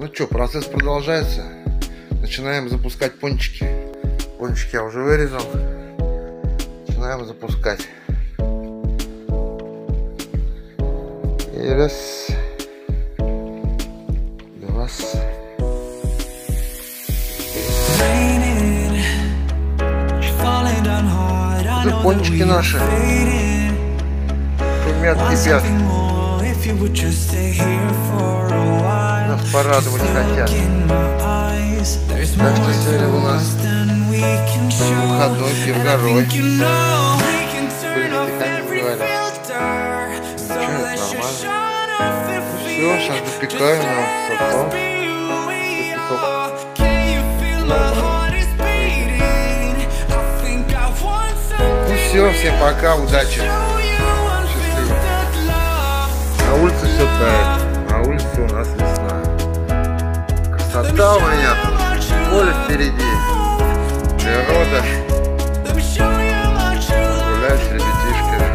Ну что, процесс продолжается. Начинаем запускать пончики. Пончики я уже вырезал. Начинаем запускать. И раз, два. Это пончики наши. Шумят, кипят. Нас порадовать хотят. Так что сегодня у нас выходной пирогой. Ничего, нормально. Все, сейчас допекаю на потом. Ну все, всем пока, удачи. Счастливо. На улице все тает. На улице у нас весна. Красота у меня тут. Поле впереди. Природа. Гулять с ребятишками.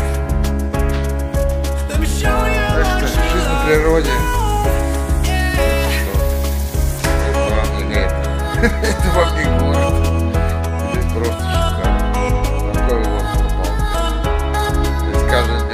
Так что жизнь на природе. Это вам не лето. Это вам не город. Здесь просто шикарно. Такой вот попал. Здесь каждый день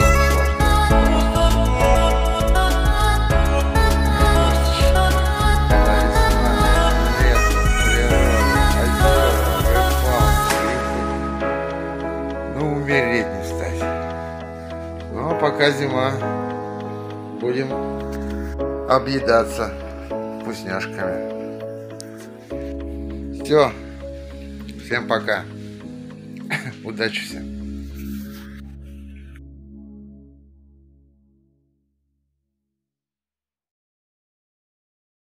умереть не стать. Ну а пока зима, будем объедаться вкусняшками. Все, всем пока. Удачи всем.